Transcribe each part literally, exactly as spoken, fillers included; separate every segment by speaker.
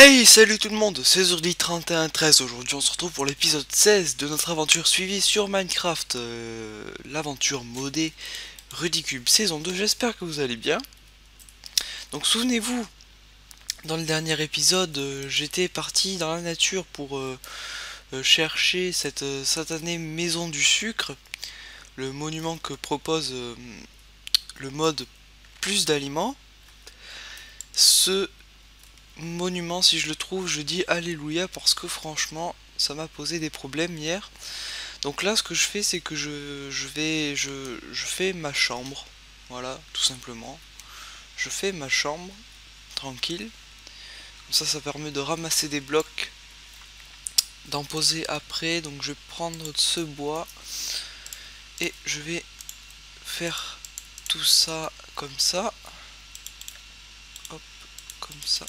Speaker 1: Hey, salut tout le monde, c'est Zurdi trente et un treize. Aujourd'hui on se retrouve pour l'épisode seize de notre aventure suivie sur Minecraft, euh, l'aventure modée Rudicube saison deux. J'espère que vous allez bien. Donc souvenez-vous, dans le dernier épisode, euh, j'étais parti dans la nature pour euh, euh, chercher cette euh, satanée maison du sucre, le monument que propose euh, le mode plus d'aliments. Ce monument, si je le trouve, je dis alléluia, parce que franchement ça m'a posé des problèmes hier. Donc là ce que je fais, c'est que je, je vais je, je fais ma chambre, voilà, tout simplement. Je fais ma chambre tranquille, comme ça ça permet de ramasser des blocs, d'en poser après. Donc je vais prendre ce bois et je vais faire tout ça comme ça, hop, comme ça,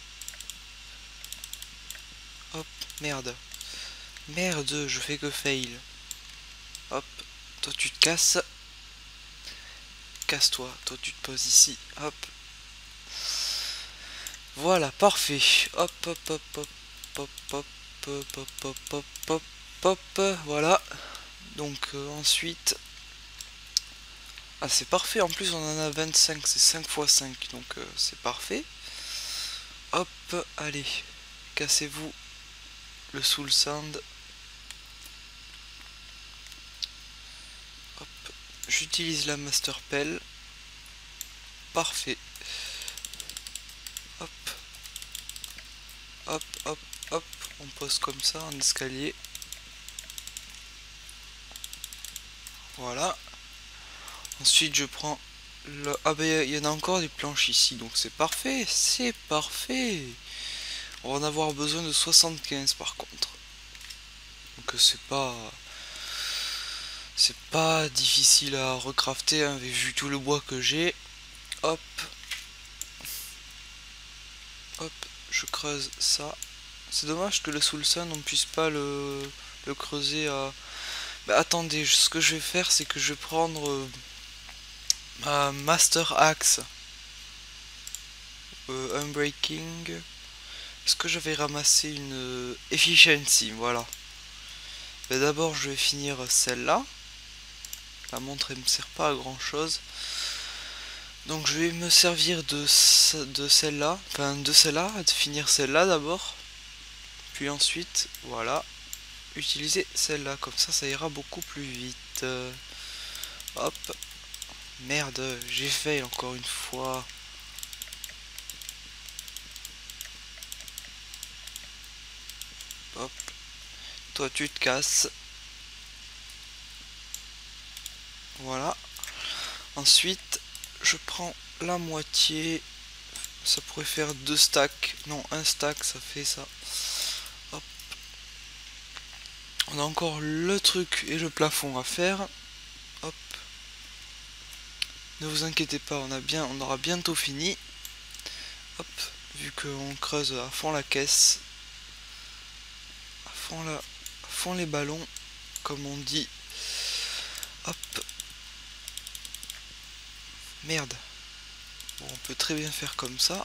Speaker 1: hop. Merde, merde, je fais que fail. Hop, toi tu te casses. Casse-toi, toi tu te poses ici, hop. Voilà, parfait. Hop, hop, hop, hop, hop, hop, hop, hop, hop, hop, hop, hop, voilà. Donc euh, ensuite... Ah, c'est parfait, en plus on en a vingt-cinq, c'est cinq fois cinq, donc euh, c'est parfait. Hop, allez, cassez-vous le soul sand. Hop, j'utilise la master pelle. Parfait. Hop, hop, hop, hop, on pose comme ça en escalier. Voilà. Ensuite je prends le... Ah bah il y en a encore des planches ici, donc c'est parfait, c'est parfait. On va en avoir besoin de soixante-quinze par contre. Donc c'est pas... C'est pas difficile à recrafter, hein, vu tout le bois que j'ai. Hop. Hop, je creuse ça. C'est dommage que le soul sand on puisse pas le, le creuser à... Bah attendez, ce que je vais faire, c'est que je vais prendre euh, ma master axe. Euh, unbreaking. Est-ce que je vais ramasser une euh, efficiency? Voilà. Mais d'abord je vais finir celle-là. La montre elle me sert pas à grand chose. Donc je vais me servir de, de celle-là. Enfin de celle-là, de finir celle-là d'abord. Puis ensuite, voilà. Utiliser celle-là. Comme ça, ça ira beaucoup plus vite. Euh, hop. Merde, j'ai fail encore une fois. Hop. Toi tu te casses. Voilà. Ensuite, je prends la moitié. Ça pourrait faire deux stacks. Non, un stack, ça fait ça. Hop. On a encore le truc et le plafond à faire. Hop. Ne vous inquiétez pas, on a bien, on aura bientôt fini. Hop. Vu qu'on creuse à fond la caisse. À fond, la, à fond les ballons, comme on dit. Hop. Merde. Bon, on peut très bien faire comme ça.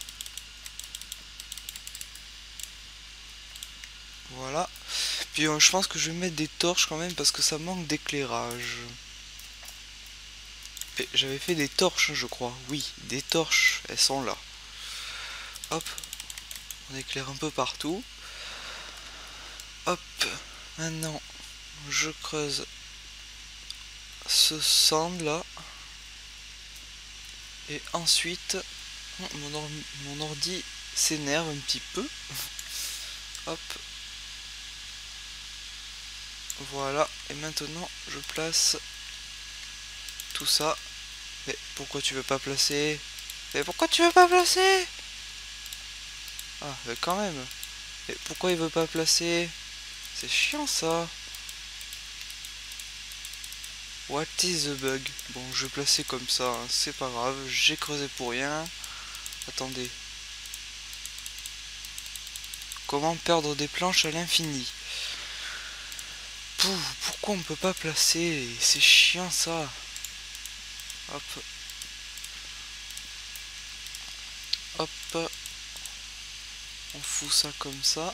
Speaker 1: Voilà. Puis euh, je pense que je vais mettre des torches quand même parce que ça manque d'éclairage. J'avais fait des torches, je crois. Oui, des torches, elles sont là. Hop. On éclaire un peu partout. Hop. Maintenant, je creuse ce sand là. Et ensuite, mon, or mon ordi s'énerve un petit peu. Hop. Voilà. Et maintenant, je place tout ça. Mais pourquoi tu veux pas placer? Mais pourquoi tu veux pas placer? Ah, mais quand même. Mais pourquoi il veut pas placer? C'est chiant ça. What is the bug? Bon, je vais placer comme ça, hein, c'est pas grave, j'ai creusé pour rien. Attendez. Comment perdre des planches à l'infini? Pourquoi on peut pas placer? C'est chiant ça. Hop. Hop. On fout ça comme ça.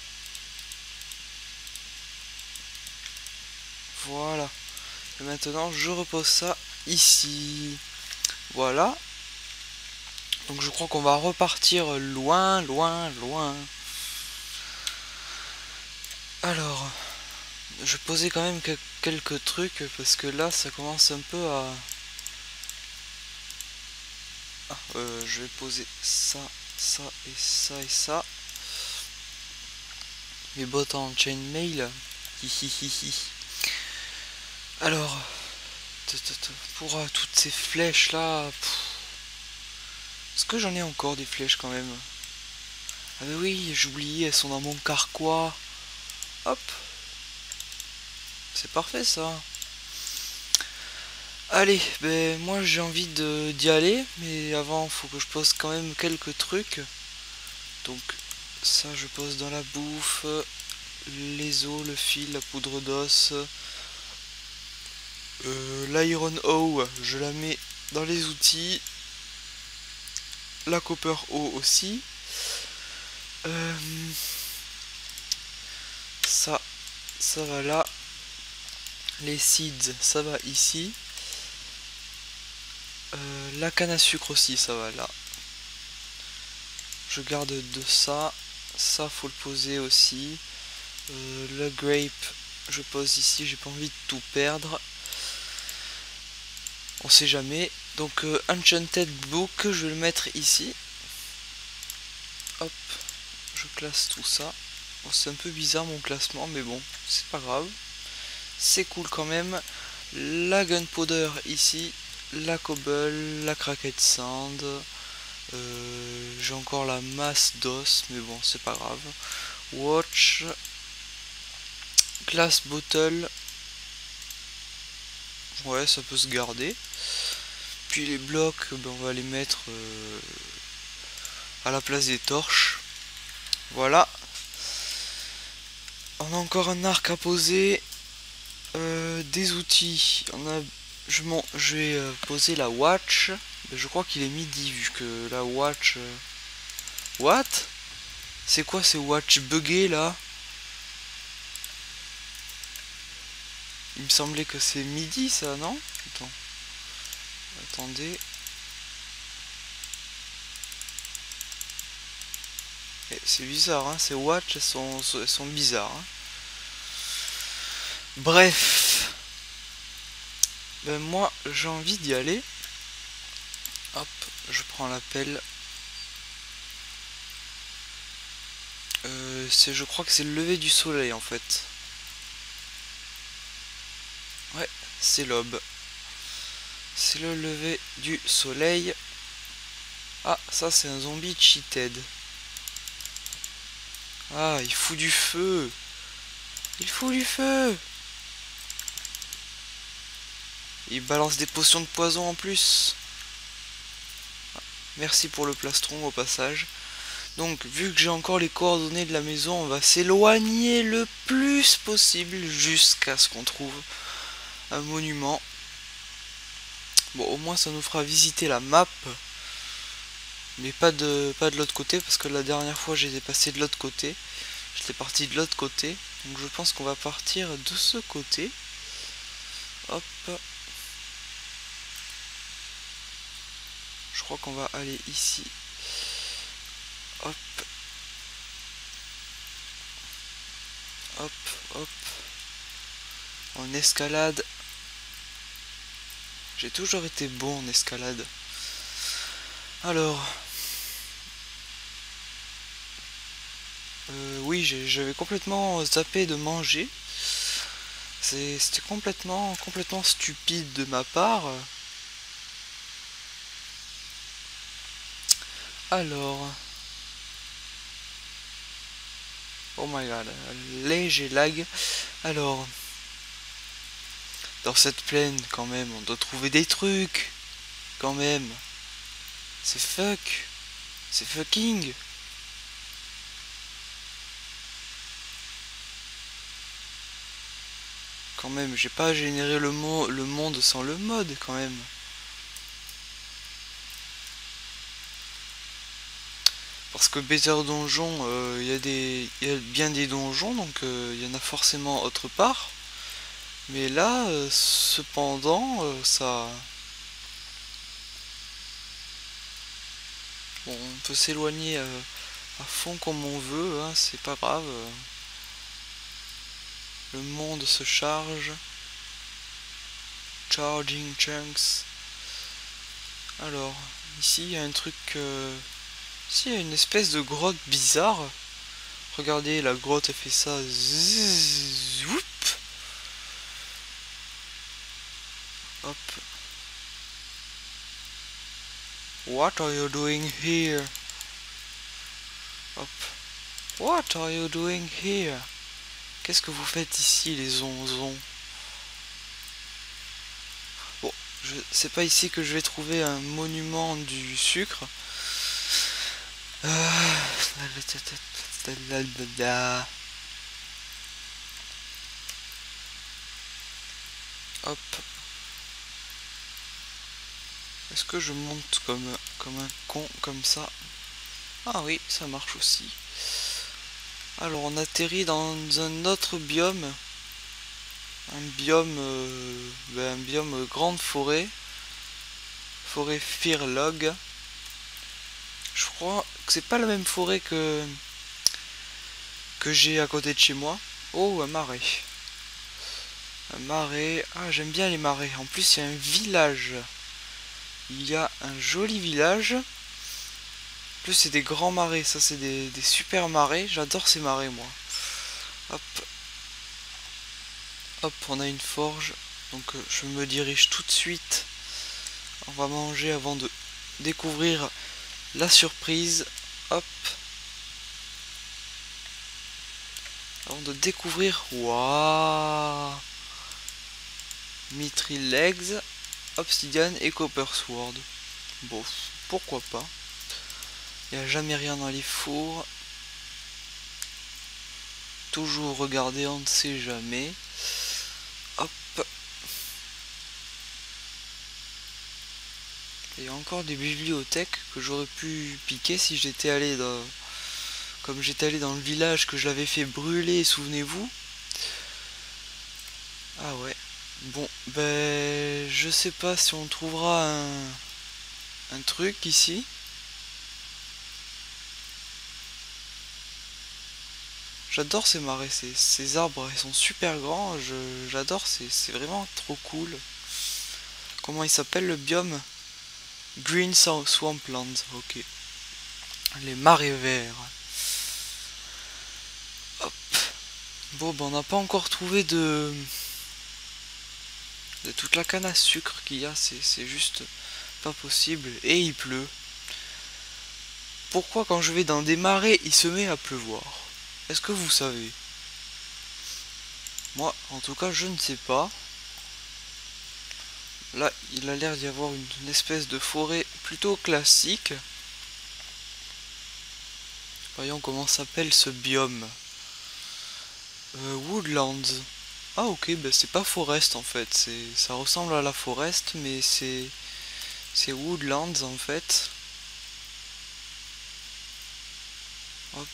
Speaker 1: Voilà. Et maintenant je repose ça ici. Voilà. Donc je crois qu'on va repartir loin, loin, loin. Alors, je posais quand même que quelques trucs parce que là ça commence un peu à... Ah, euh, je vais poser ça, ça et ça et ça. Mes bottes en chainmail. Hihihihi. Alors, pour euh, toutes ces flèches là, est-ce que j'en ai encore des flèches quand même? Ah mais oui, j'oubliais, elles sont dans mon carquois. Hop, c'est parfait ça. Allez, ben moi j'ai envie de d'y aller, mais avant faut que je pose quand même quelques trucs. Donc ça je pose dans la bouffe, les os, le fil, la poudre d'os, euh, l'iron O, je la mets dans les outils, la copper O aussi. Euh, ça, ça va là. Les seeds, ça va ici. Euh, la canne à sucre aussi, ça va là. Je garde de ça. Ça, faut le poser aussi. Euh, le grape, je pose ici. J'ai pas envie de tout perdre. On sait jamais. Donc, euh, Enchanted Book, je vais le mettre ici. Hop, je classe tout ça. Bon, c'est un peu bizarre mon classement, mais bon, c'est pas grave. C'est cool quand même. La gunpowder ici. La cobble, la cracked sand. Euh, j'ai encore la masse d'os, mais bon, c'est pas grave. Watch. Glass bottle. Ouais, ça peut se garder. Puis les blocs, ben, on va les mettre euh, à la place des torches. Voilà. On a encore un arc à poser. Euh, des outils. On a, je, je vais euh, poser la watch. Je crois qu'il est midi vu que la watch... Euh... What? C'est quoi ces watch buggés là? Il me semblait que c'est midi ça, non? Attends. Attendez. C'est bizarre, hein, ces watch elles sont, elles sont bizarres. Hein. Bref. Ben moi j'ai envie d'y aller. Hop, je prends la pelle. Euh, c'est, je crois que c'est le lever du soleil en fait. Ouais, c'est l'aube. C'est le lever du soleil. Ah, ça c'est un zombie cheated. Ah, il fout du feu. Il fout du feu. Il balance des potions de poison en plus. Merci pour le plastron au passage. Donc, vu que j'ai encore les coordonnées de la maison, on va s'éloigner le plus possible jusqu'à ce qu'on trouve un monument. Bon, au moins ça nous fera visiter la map. Mais pas de, pas de l'autre côté, parce que la dernière fois j'étais passé de l'autre côté. J'étais parti de l'autre côté. Donc je pense qu'on va partir de ce côté. Hop. Je crois qu'on va aller ici. Hop. Hop, hop. En escalade. J'ai toujours été bon en escalade. Alors. Euh, oui, j'avais complètement zappé de manger. C'était complètement, complètement stupide de ma part. Alors. Oh my god, léger lag. Alors. Dans cette plaine, quand même, on doit trouver des trucs. Quand même. C'est fuck. C'est fucking. Quand même, j'ai pas généré le, mo le monde sans le mode, quand même. Parce que Better Donjon, euh, il y a des, il y a bien des donjons, donc euh, il y en a forcément autre part. Mais là, euh, cependant, euh, ça... Bon, on peut s'éloigner euh, à fond comme on veut, hein, c'est pas grave. Le monde se charge. Charging chunks. Alors, ici il y a un truc... Euh... Ici il y a une espèce de grotte bizarre. Regardez, la grotte elle fait ça. Zzz, whoop. Hop. What are you doing here? Hop. What are you doing here? Qu'est-ce que vous faites ici, les zonzons? Bon, je... c'est pas ici que je vais trouver un monument du sucre. Euh... Hop. Est-ce que je monte comme, comme un con, comme ça? Ah oui, ça marche aussi. Alors, on atterrit dans un autre biome. Un biome... Euh, ben, un biome grande forêt. Forêt Firlog. Je crois que c'est pas la même forêt que... que j'ai à côté de chez moi. Oh, un marais. Un marais. Ah, j'aime bien les marais. En plus, il y a un village. Il y a un joli village. En plus, c'est des grands marais. Ça, c'est des, des super marais. J'adore ces marais, moi. Hop. Hop, on a une forge. Donc, euh, je me dirige tout de suite. On va manger avant de découvrir la surprise. Hop. Avant de découvrir... Waouh, Mithril Legs, Obsidian et Copper Sword. Bon, pourquoi pas. Il n'y a jamais rien dans les fours. Toujours regarder, on ne sait jamais. Hop. Il y a encore des bibliothèques que j'aurais pu piquer si j'étais allé dans... Comme j'étais allé dans le village que je l'avais fait brûler, souvenez-vous. Ah ouais. Bon, ben... Je sais pas si on trouvera un... Un truc ici. J'adore ces marais, ces, ces arbres, ils sont super grands, j'adore, c'est vraiment trop cool. Comment il s'appelle le biome? Green Swamplands, ok. Les marais verts. Hop. Bon, ben on n'a pas encore trouvé de... de toute la canne à sucre qu'il y a, c'est juste pas possible. Et il pleut. Pourquoi quand je vais dans des marais, il se met à pleuvoir? Est-ce que vous savez? Moi, en tout cas, je ne sais pas. Là, il a l'air d'y avoir une, une espèce de forêt plutôt classique. Voyons comment s'appelle ce biome. Euh, Woodlands. Ah ok, ben c'est pas Forest en fait. C'est, ça ressemble à la Forest, mais c'est c'est Woodlands en fait. Hop.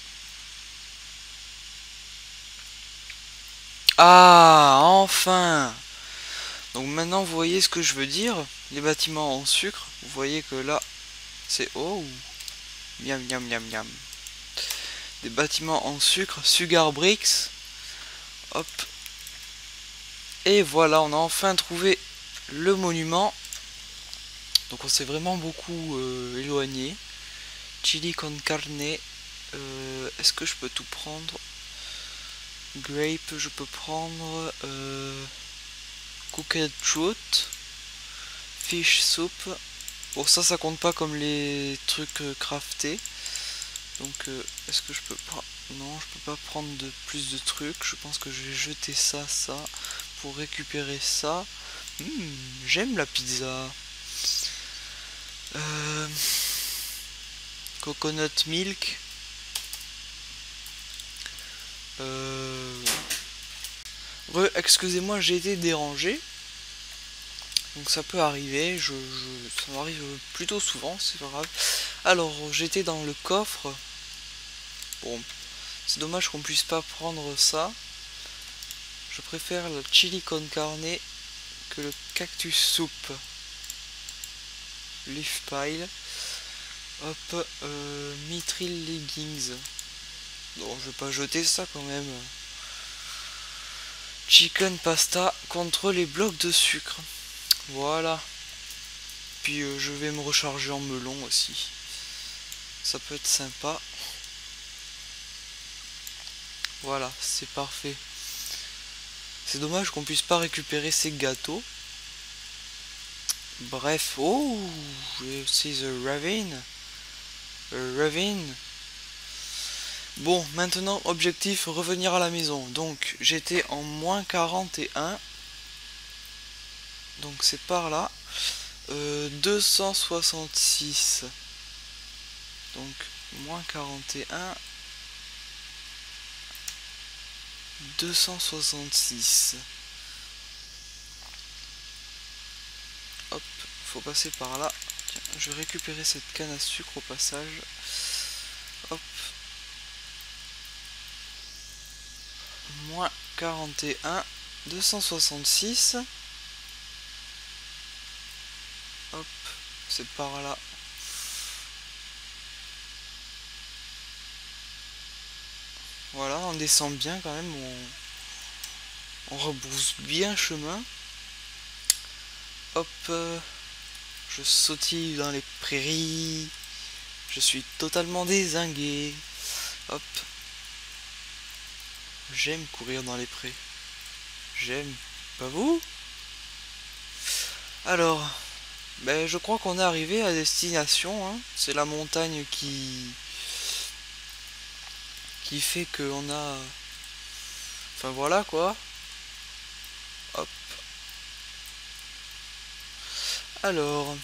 Speaker 1: Ah, enfin! Donc maintenant vous voyez ce que je veux dire. Les bâtiments en sucre. Vous voyez que là, c'est... Oh! Miam miam miam miam. Des bâtiments en sucre. Sugar bricks. Hop. Et voilà, on a enfin trouvé le monument. Donc on s'est vraiment beaucoup euh, éloigné. Chili con carne. Euh, Est-ce que je peux tout prendre? Grape, je peux prendre. Euh, cooked truth. Fish soup. Bon, ça, ça compte pas comme les trucs euh, craftés. Donc, euh, est-ce que je peux pas... Non, je peux pas prendre de plus de trucs. Je pense que je vais jeter ça, ça, pour récupérer ça. Mmh, j'aime la pizza. Euh... Coconut milk. Euh... Excusez-moi, j'ai été dérangé. Donc ça peut arriver, je, je, ça m'arrive plutôt souvent, c'est pas grave. Alors j'étais dans le coffre. Bon, c'est dommage qu'on puisse pas prendre ça. Je préfère le chili con carne que le cactus soupe. Leaf pile. Hop, euh, mithril leggings. Non, je vais pas jeter ça quand même. Chicken pasta contre les blocs de sucre. Voilà. Puis euh, je vais me recharger en melon aussi. Ça peut être sympa. Voilà, c'est parfait. C'est dommage qu'on puisse pas récupérer ces gâteaux. Bref, oh, c'est The Ravine. Ravine. Bon, maintenant, objectif, revenir à la maison. Donc, j'étais en moins quarante et un. Donc, c'est par là. Euh, deux cent soixante-six. Donc, moins quarante et un. deux cent soixante-six. Hop, faut passer par là. Tiens, je vais récupérer cette canne à sucre au passage. Hop. Moins quarante et un. deux cent soixante-six. Hop, c'est par là. Voilà, on descend bien quand même. On, on rebrousse bien chemin. Hop, euh, je sautille dans les prairies. Je suis totalement dézingué. Hop. J'aime courir dans les prés. J'aime. Pas vous? Alors, ben, je crois qu'on est arrivé à destination. Hein. C'est la montagne qui... qui fait qu'on a... Enfin voilà quoi. Hop. Alors...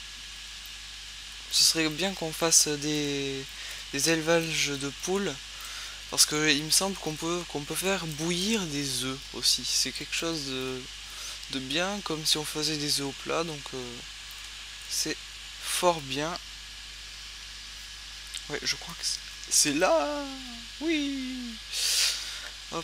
Speaker 1: Ce serait bien qu'on fasse des... des élevages de poules. Parce que il me semble qu'on peut, qu'on peut faire bouillir des œufs aussi. C'est quelque chose de, de bien, comme si on faisait des œufs au plat. Donc euh, c'est fort bien. Ouais, je crois que c'est là. Oui. Hop.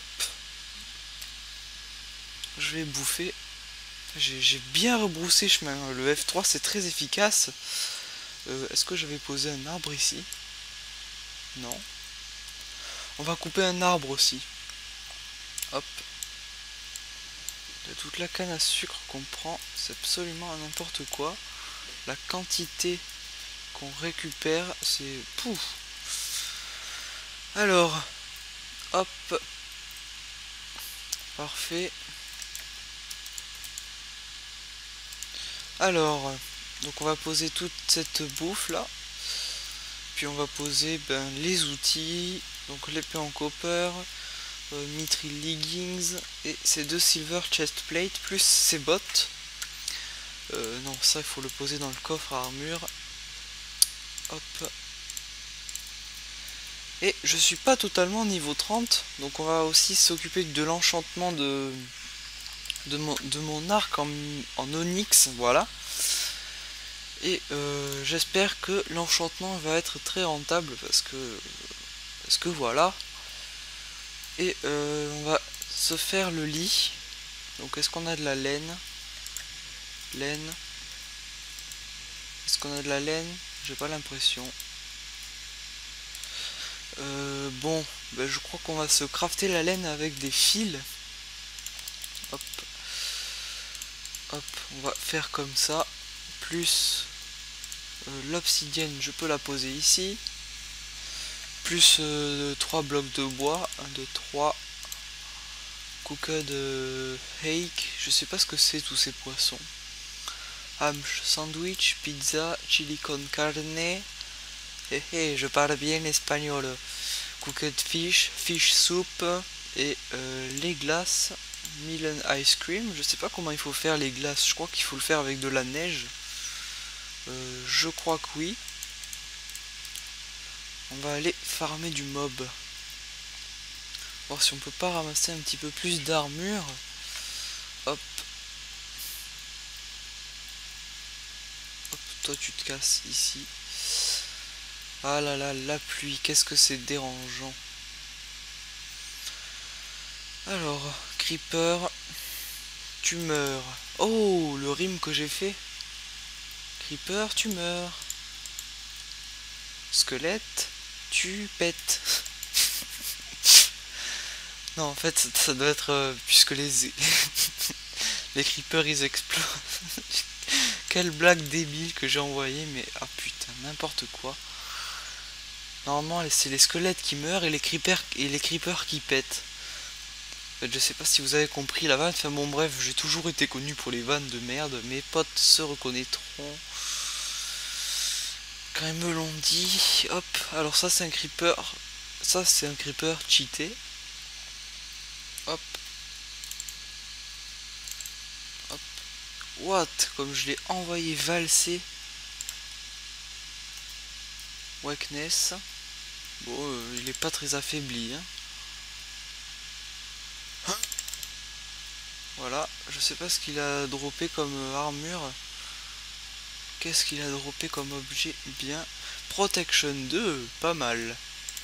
Speaker 1: Je vais bouffer. J'ai bien rebroussé chemin. Le F trois c'est très efficace. Euh, Est-ce que j'avais posé un arbre ici? Non. On va couper un arbre aussi. Hop. De toute la canne à sucre qu'on prend, c'est absolument n'importe quoi. La quantité qu'on récupère, c'est... Pouf. Alors, hop. Parfait. Alors, donc on va poser toute cette bouffe là. Puis on va poser ben, les outils. Donc l'épée en copper. Euh, mithril leggings. Et ces deux silver chest plate plus ces bottes. Euh, non, ça il faut le poser dans le coffre à armure. Hop. Et je suis pas totalement niveau trente. Donc on va aussi s'occuper de l'enchantement de, de, mon, de mon arc en, en onyx. Voilà. Et euh, j'espère que l'enchantement va être très rentable. Parce que, parce que voilà. Et euh, on va se faire le lit. Donc est-ce qu'on a de la laine? Laine. Est-ce qu'on a de la laine? J'ai pas l'impression. Euh, bon, ben je crois qu'on va se crafter la laine avec des fils. Hop. Hop, on va faire comme ça. Plus euh, l'obsidienne, je peux la poser ici. Plus euh, trois blocs de bois. un, deux, trois. Cooked euh, hake. Je sais pas ce que c'est tous ces poissons. Ham sandwich, pizza, chili con carne. Hé hé, je parle bien espagnol. Cooked fish, fish soup et euh, les glaces. Melon ice cream. Je sais pas comment il faut faire les glaces. Je crois qu'il faut le faire avec de la neige. Euh, je crois que oui. On va aller farmer du mob. Voir si on peut pas ramasser un petit peu plus d'armure. Hop. toi tu te casses ici. Ah là là, la pluie, qu'est-ce que c'est dérangeant. Alors, Creeper, tu meurs. Oh, le rime que j'ai fait. Creeper, tu meurs. Squelette, tu pètes. Non, en fait, ça, ça doit être... Euh, puisque les... les creepers, ils explosent. Quelle blague débile que j'ai envoyée, mais... Ah putain, n'importe quoi. Normalement, c'est les squelettes qui meurent et les creepers, et les creepers qui pètent. En fait, je sais pas si vous avez compris la vanne. Enfin bon, bref, j'ai toujours été connu pour les vannes de merde. Mes potes se reconnaîtront quand ils me l'ont dit. Hop, alors ça c'est un creeper. Ça c'est un creeper cheaté. Hop. Hop. What? Comme je l'ai envoyé valser. Weakness. Bon, euh, il est pas très affaibli. Hein. Voilà, je sais pas ce qu'il a droppé comme euh, armure. Qu'est-ce qu'il a droppé comme objet? Bien. Protection deux, pas mal.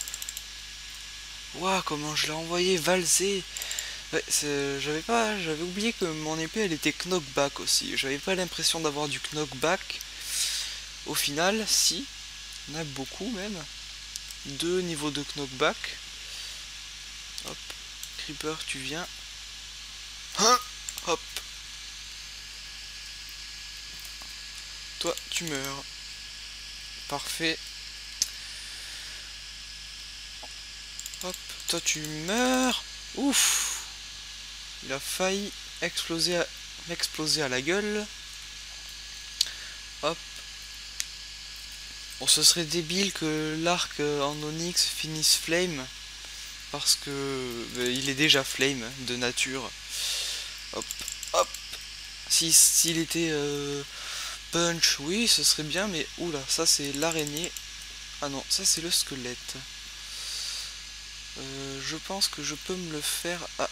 Speaker 1: Waouh, comment je l'ai envoyé valser. Ouais, j'avais pas, j'avais oublié que mon épée elle était knockback aussi. J'avais pas l'impression d'avoir du knockback. Au final, si, on a beaucoup même. Deux niveaux de knockback. Hop, Creeper, tu viens. Hein. Hop. Toi, tu meurs. Parfait. Hop, toi tu meurs. Ouf. Il a failli exploser à, m'exploser à la gueule. Hop. Bon, ce serait débile que l'arc en onyx finisse flame. Parce que bah, il est déjà flame de nature. Hop, hop. Si, s'il était euh, punch, oui, ce serait bien, mais oula, ça c'est l'araignée. Ah non, ça c'est le squelette. Euh, je pense que je peux me le faire. Ah.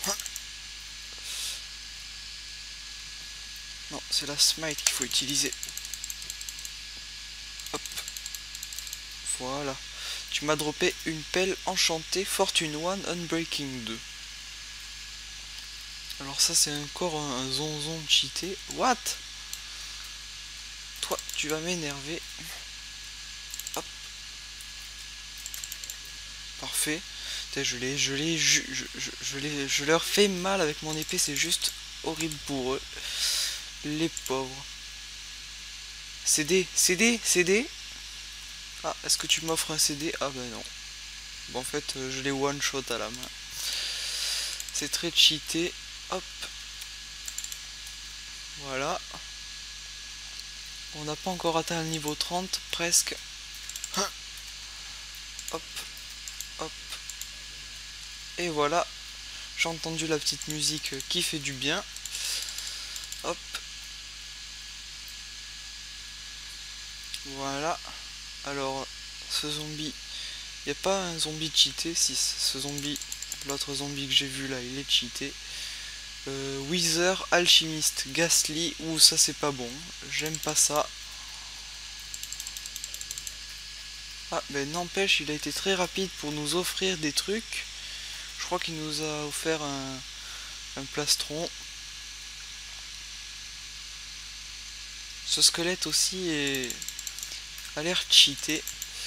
Speaker 1: Non, c'est la smite qu'il faut utiliser. Hop. Voilà. Tu m'as droppé une pelle enchantée Fortune un Unbreaking deux. Alors ça c'est encore un, un zonzon cheaté. What? Toi, tu vas m'énerver. Hop. Parfait. Je l'ai, je l'ai, je, je, je, je, les, je leur fais mal avec mon épée, c'est juste horrible pour eux. Les pauvres. C D, C D, C D. Ah, est-ce que tu m'offres un C D? Ah ben non. Bon, en fait, je l'ai one shot à la main. C'est très cheaté. Hop. Voilà. On n'a pas encore atteint le niveau trente, presque. Hop. Hop. Et voilà. J'ai entendu la petite musique qui fait du bien. Hop. Voilà. Alors, ce zombie, il n'y a pas un zombie cheaté. Si ce zombie, l'autre zombie que j'ai vu là, il est cheaté. Euh, Wither, Alchimiste, Ghastly. Ouh, ça c'est pas bon. J'aime pas ça. Ah, ben n'empêche, il a été très rapide pour nous offrir des trucs. Je crois qu'il nous a offert un, un plastron. Ce squelette aussi est, a l'air cheaté.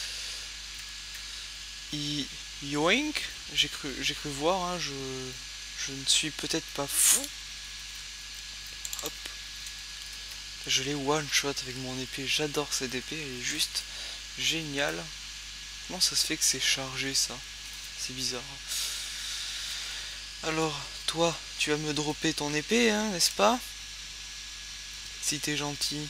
Speaker 1: I, yoink, j'ai cru, j'ai cru voir, hein, je, je ne suis peut-être pas fou. Hop. Je l'ai one shot avec mon épée, j'adore cette épée, elle est juste géniale. Comment ça se fait que c'est chargé ça? C'est bizarre. Alors, toi, tu vas me dropper ton épée, hein, n'est-ce pas? Si t'es gentil.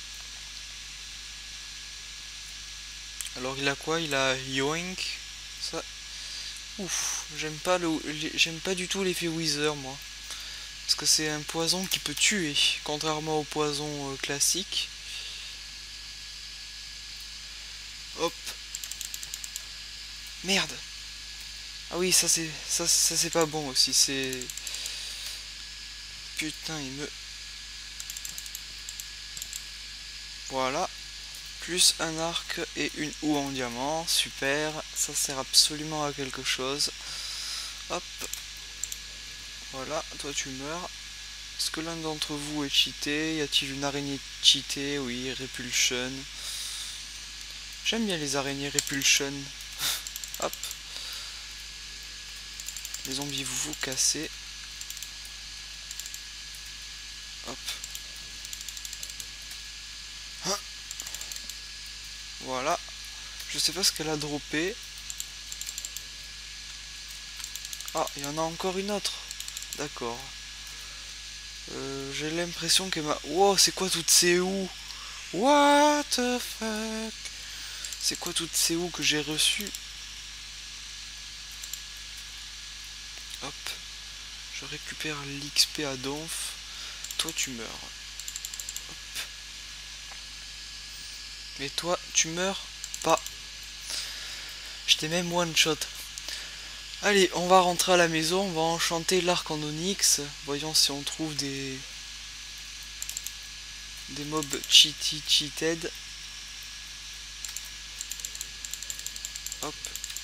Speaker 1: Alors il a quoi? Il a yoink. Ça. Ouf, j'aime pas le. J'aime pas du tout l'effet Wither moi. Parce que c'est un poison qui peut tuer, contrairement au poison euh, classique. Hop. Merde. Ah oui, ça c'est. Ça, ça c'est pas bon aussi, c'est. Putain, il me. Voilà. Plus un arc et une houe en diamant. Super. Ça sert absolument à quelque chose. Hop. Voilà. Toi tu meurs. Est-ce que l'un d'entre vous est cheaté? Y a-t-il une araignée cheatée? Oui. Repulsion. J'aime bien les araignées Repulsion. Hop. Les zombies, vous vous cassez. Hop. Hein. Voilà. Je sais pas ce qu'elle a droppé. Ah, il y en a encore une autre. D'accord. Euh, J'ai l'impression qu'elle m'a... Wow, c'est quoi toutes ces houes? What the fuck? C'est quoi toutes ces houes que j'ai reçues? Hop. Je récupère l'X P à donf. Toi, tu meurs. Hop. Mais toi, tu meurs pas. Je t'ai même one shot. Allez, on va rentrer à la maison. On va enchanter l'arc en onyx. Voyons si on trouve des... Des mobs cheaty cheated. Hop.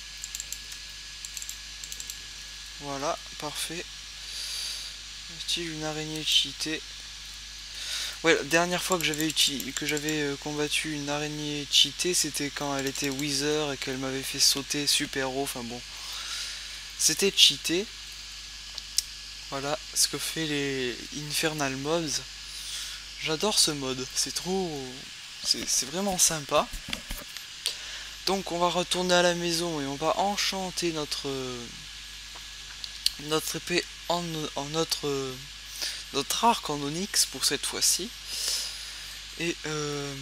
Speaker 1: Voilà, parfait. Est-il une araignée cheatée? Ouais, la dernière fois que j'avais que j'avais euh, combattu une araignée cheatée, c'était quand elle était Wither et qu'elle m'avait fait sauter super haut. Enfin bon, c'était cheaté. Voilà ce que fait les Infernal Mobs. J'adore ce mode, c'est trop... C'est vraiment sympa. Donc on va retourner à la maison et on va enchanter notre... Notre épée en, en notre... Notre arc en onyx pour cette fois-ci. Et euh,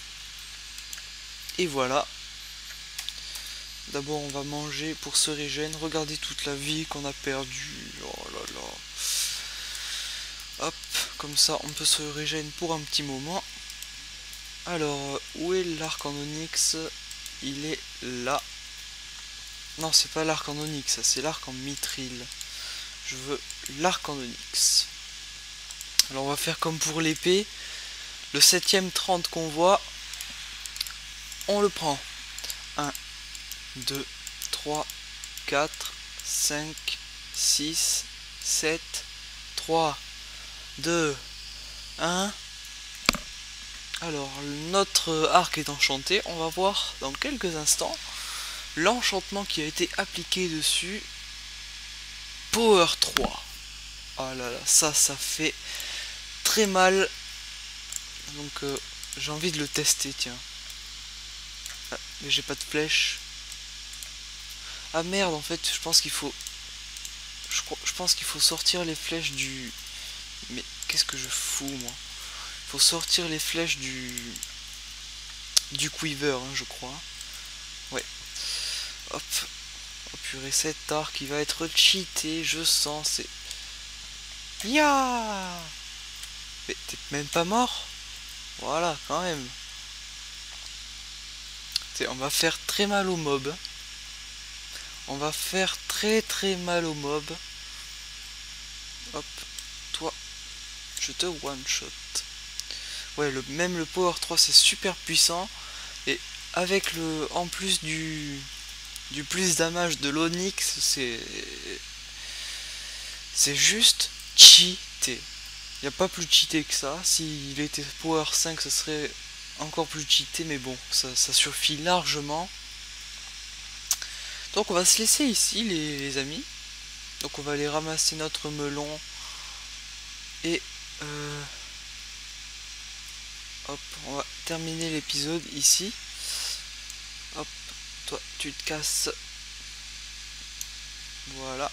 Speaker 1: Et voilà. D'abord on va manger pour se régénérer. Regardez toute la vie qu'on a perdue. Oh là là. Hop, comme ça on peut se régénérer pour un petit moment. Alors, où est l'arc en onyx? Il est là. Non, c'est pas l'arc en onyx, c'est l'arc en mithril. Je veux l'arc en onyx. Alors on va faire comme pour l'épée. Le septième trente qu'on voit, on le prend. un, deux, trois, quatre, cinq, six, sept, trois, deux, un. Alors, notre arc est enchanté. On va voir dans quelques instants l'enchantement qui a été appliqué dessus. Power trois. Oh là là, ça, ça fait très mal. Donc, euh, j'ai envie de le tester, tiens. Ah, mais j'ai pas de flèche. Ah merde, en fait, je pense qu'il faut... Je, je pense qu'il faut sortir les flèches du... Mais qu'est-ce que je fous, moi? Il faut sortir les flèches du... Du quiver, hein, je crois. Ouais. Hop. Oh purée, cet arc, il va être cheaté, je sens, c'est... Ya. Mais t'es même pas mort? Voilà, quand même. On va faire très mal aux mobs. On va faire très très mal aux mobs. Hop, toi, je te one shot. Ouais, le, même le power trois c'est super puissant. Et avec le, en plus du, du plus damage de l'onyx, c'est, c'est juste cheaté. Il n'y a pas plus cheaté que ça. S'il était power cinq, ce serait encore plus cheaté, mais bon, ça, ça suffit largement. Donc on va se laisser ici les, les amis. Donc on va aller ramasser notre melon. Et euh, hop, on va terminer l'épisode ici. Hop, toi tu te casses. Voilà.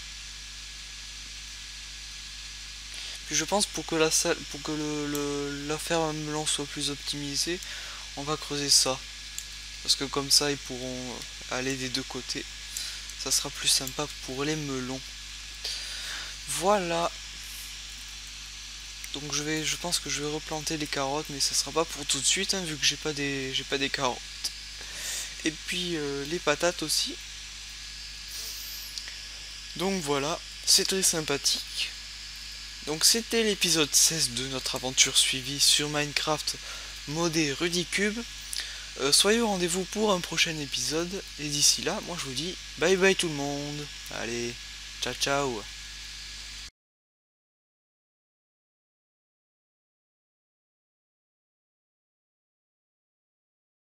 Speaker 1: Puis je pense pour que la salle, pour que le, le, la ferme à melon soit plus optimisée, on va creuser ça. Parce que comme ça ils pourront aller des deux côtés. Ça sera plus sympa pour les melons. Voilà. Donc je vais, je pense que je vais replanter les carottes, mais ça sera pas pour tout de suite, hein, vu que j'ai pas des, j'ai pas des carottes. Et puis euh, les patates aussi. Donc voilà, c'est très sympathique. Donc c'était l'épisode seize de notre aventure suivie sur Minecraft modé Rudicube. Euh, soyez au rendez-vous pour un prochain épisode. Et d'ici là, moi je vous dis bye bye tout le monde. Allez, ciao ciao.